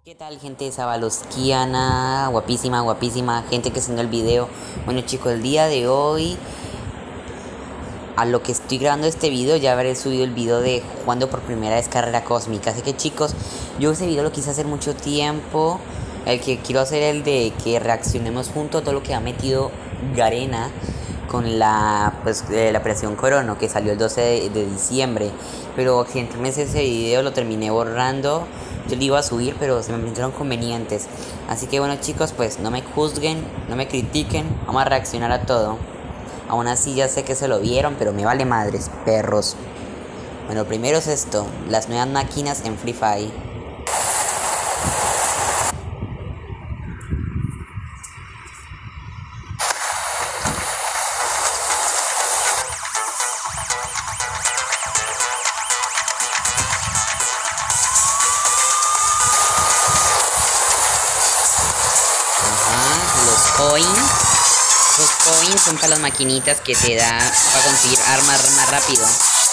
¿Qué tal, gente sabalosquiana? Guapísima, guapísima, gente que está en el video. Bueno, chicos, el día de hoy, a lo que estoy grabando este video, ya habré subido el video de jugando por primera vez carrera cósmica. Así que, chicos, yo ese video lo quise hacer mucho tiempo. El que quiero hacer el de que reaccionemos juntos a todo lo que ha metido Garena con la operación Crono, que salió el 12 de diciembre. Pero accidentalmente ese video lo terminé borrando. Yo lo iba a subir, pero se me presentaron convenientes. Así que bueno, chicos, pues no me juzguen, no me critiquen. Vamos a reaccionar a todo. Aún así ya sé que se lo vieron, pero me vale madres, perros. Bueno, primero es esto, las nuevas máquinas en Free Fire. Los coins. Los coins son para las maquinitas que te da para conseguir armas más rápido.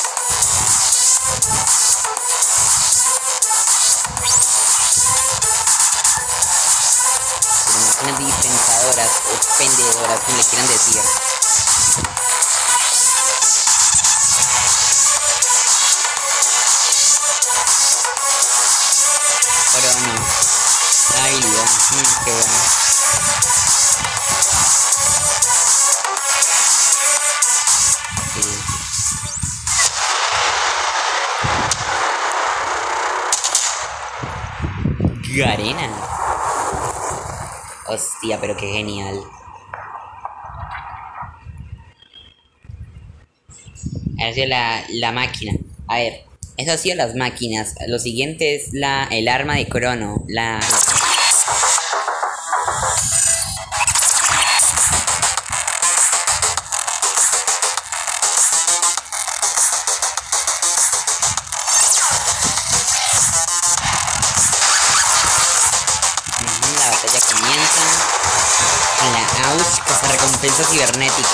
Son máquinas dispensadoras o expendedoras, como le quieran decir. Pero no. La habilidad. Qué bueno. Garena. Hostia, pero qué genial. Ha sido la máquina. A ver, eso ha sido las máquinas. Lo siguiente es el arma de Crono. La batalla comienza con la AUSH, que se recompensa cibernético.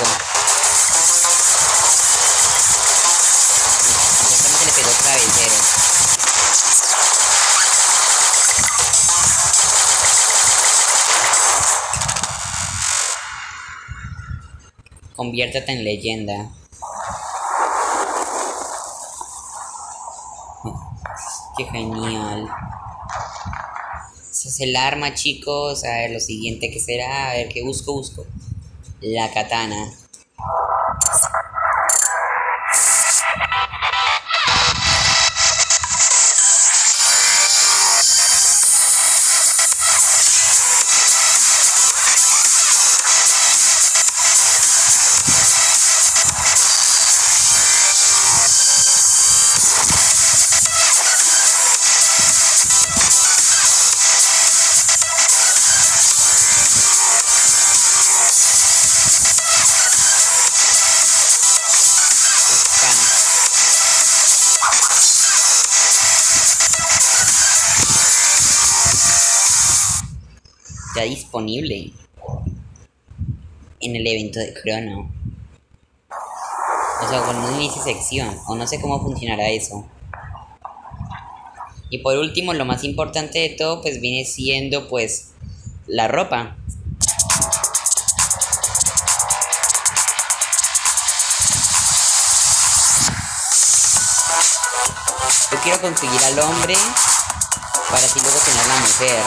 Supuestamente le pegó cabellero. Conviértete en leyenda. Qué genial. Ese es el arma, chicos. A ver, lo siguiente que será. A ver, ¿qué busco? La katana. Ya disponible en el evento de Crono. O sea, cuando uno inicie sección, o no sé cómo funcionará eso. Y por último, lo más importante de todo, pues viene siendo pues la ropa. Yo quiero conseguir al hombre para así luego tener la mujer.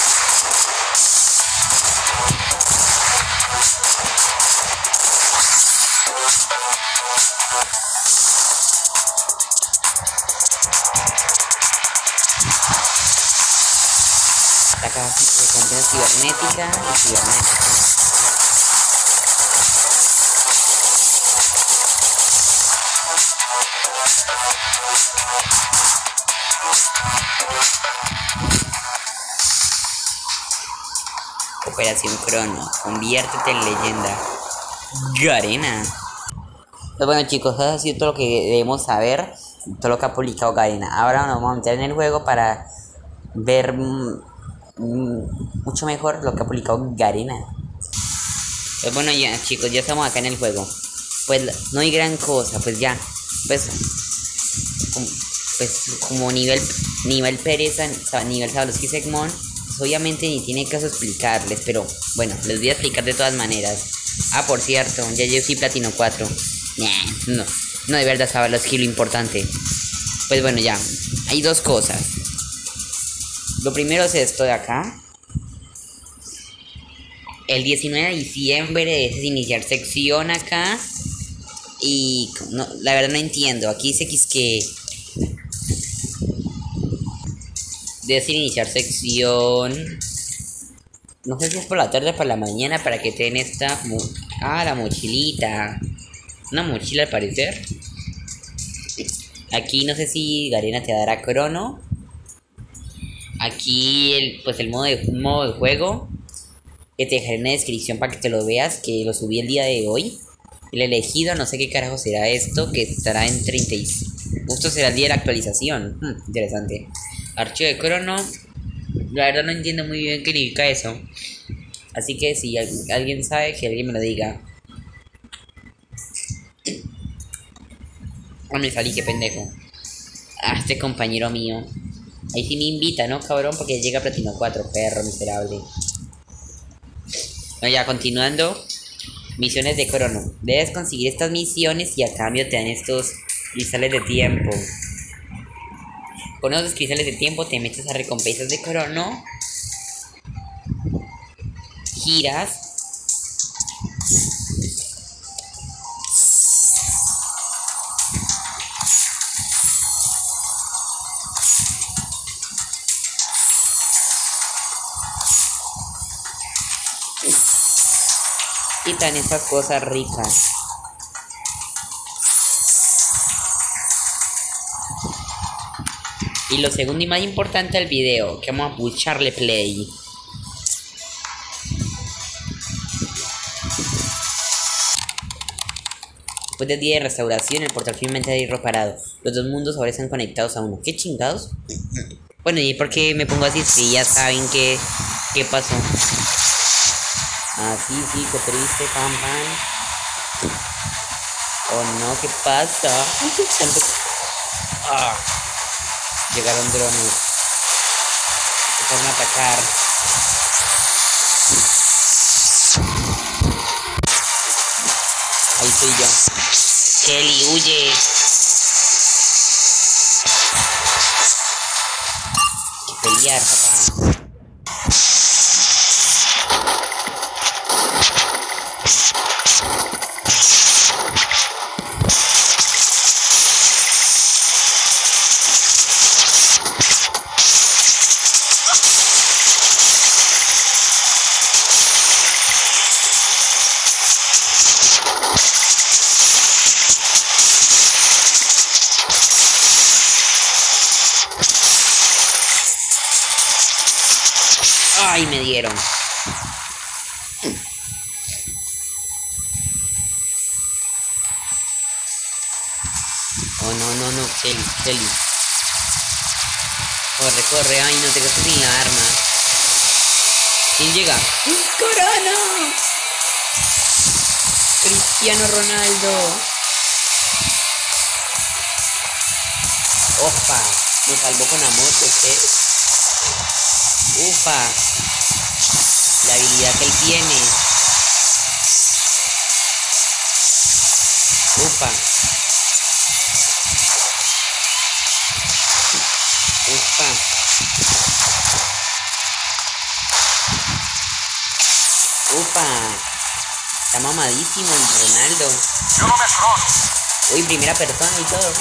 La caja de recompensa cibernética y cibernética. Operación Crono, conviértete en leyenda. Garena. Pues bueno, chicos, eso ha sido todo lo que debemos saber, todo lo que ha publicado Garena. Ahora nos vamos a meter en el juego para ver mucho mejor lo que ha publicado Garena. Pues bueno, ya chicos, ya estamos acá en el juego. Pues no hay gran cosa, pues ya. Pues pues como nivel pereza, nivel Sabalowski Segmon, pues obviamente ni tiene caso explicarles, pero bueno, les voy a explicar de todas maneras. Ah, por cierto, ya yo soy Platino 4. No, no de verdad Sabalowski lo importante. Pues bueno, ya, hay dos cosas. Lo primero es esto de acá. El 19 de diciembre es iniciar sección acá. Y no, la verdad no entiendo. Aquí dice que debes iniciar sección. No sé si es por la tarde o por la mañana para que te den esta. Ah, la mochilita. Una mochila al parecer. Aquí no sé si Garena te dará crono. Aquí pues el modo de juego. Que te dejaré en la descripción para que te lo veas. Que lo subí el día de hoy. El elegido, no sé qué carajo será esto. Que estará en 36. Justo será el día de la actualización. Interesante. Archivo de crono. La verdad no entiendo muy bien qué significa eso. Así que si alguien sabe, que alguien me lo diga. Ah, me salí, qué pendejo. Ah, este compañero mío. Ahí sí me invita, ¿no, cabrón? Porque llega a Platino 4, perro miserable. Bueno, ya continuando. Misiones de crono. Debes conseguir estas misiones y a cambio te dan estos cristales de tiempo. Con esos cristales de tiempo te metes a recompensas de crono. Giras. Y tan esas cosas ricas. Y lo segundo y más importante del video, que vamos a pulsarle play. Después del día de restauración, el portal finalmente ha reparado. Los dos mundos ahora están conectados a uno. ¿Qué chingados? Bueno, ¿y por qué me pongo así? Si ya saben qué pasó. Ah, sí, qué triste, pam. Oh no, ¿qué pasa? Ah, llegaron drones. Empezaron a atacar. Ahí estoy yo. Kelly, huye. Hay que pelear, papá. Ay, me dieron. Oh, no, Kelly. Corre, ay, no te quedas sin la arma. ¿Quién llega? ¡Corona! Cristiano Ronaldo. Opa, me salvó con la moto, ¿qué? Upa, la habilidad que él tiene. Upa. Está mamadísimo el Ronaldo. Yo no me trono. Uy, primera persona y todo.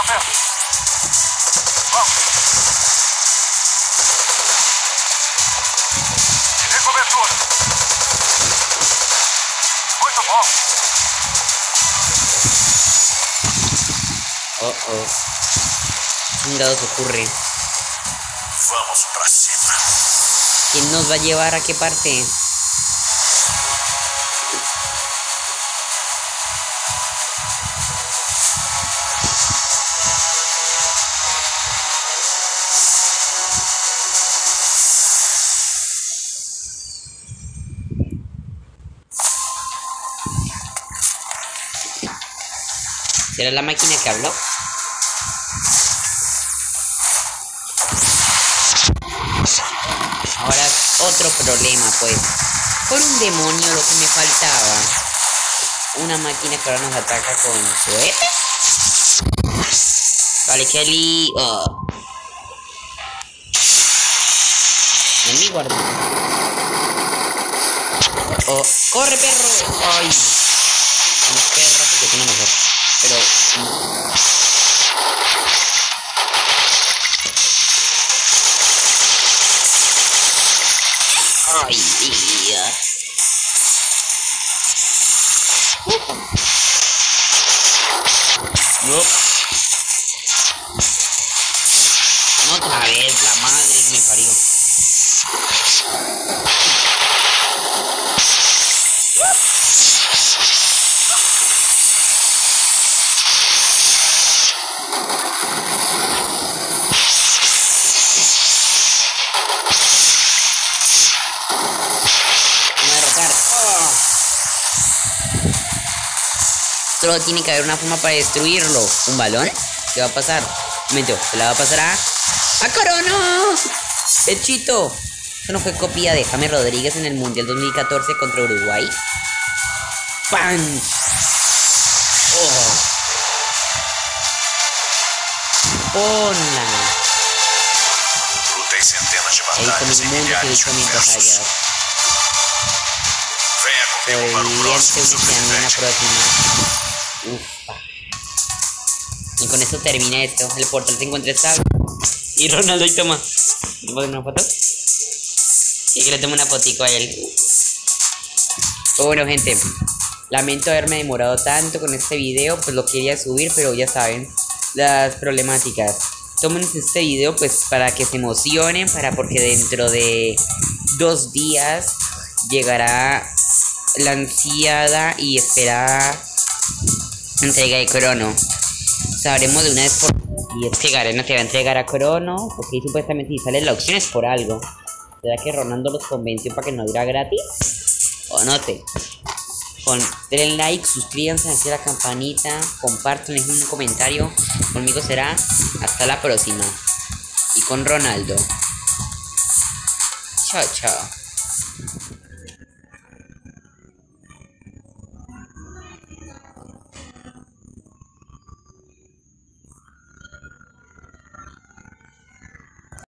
Oh. Chingados ocurre. Vamos para cima. ¿Quién nos va a llevar a qué parte? ¿Será la máquina que habló? otro problema, pues. Por un demonio lo que me faltaba. Una máquina que ahora nos ataca con cohetes. Vale, Kelly. Oh. En mi guardia. Oh, corre, perro. Ay. Vamos, perro, porque tiene mejor. Pero. Ay, Dios. No. Otra vez, la madre me parió. Solo tiene que haber una forma para destruirlo. ¿Un balón? ¿Qué va a pasar? Un momento, ¿se la va a pasar a Corono? ¡El Chito! Eso no fue copia de James Rodríguez en el Mundial 2014 contra Uruguay. ¡Pam! ¡Oh! ¡Ponla! Lutei centenas de He visto batalhas mi em mundo, he milhares de visto mis universos. batallas. Venha comigo para o Sobreviviente, próximo iniciando una sobrevivente. próxima. Ufa. Y con esto termina esto. El portal se encuentra estable. Y Ronaldo, y toma. ¿Le puedo tomar una foto? Sí, que le tomo una fotico a él. Bueno, gente. Lamento haberme demorado tanto con este video. Pues lo quería subir, pero ya saben las problemáticas. Tomen este video pues para que se emocionen. Porque dentro de 2 días llegará la ansiada y esperada entrega de Crono. Sabremos de una vez por... Y es que Garena te va a entregar a Crono, porque supuestamente si sale la opción es por algo. ¿Será que Ronaldo los convenció para que no diera gratis? O no sé. Denle like, suscríbanse, activen la campanita, compartan, dejen un comentario. Conmigo será hasta la próxima. Y con Ronaldo. Chao, chao.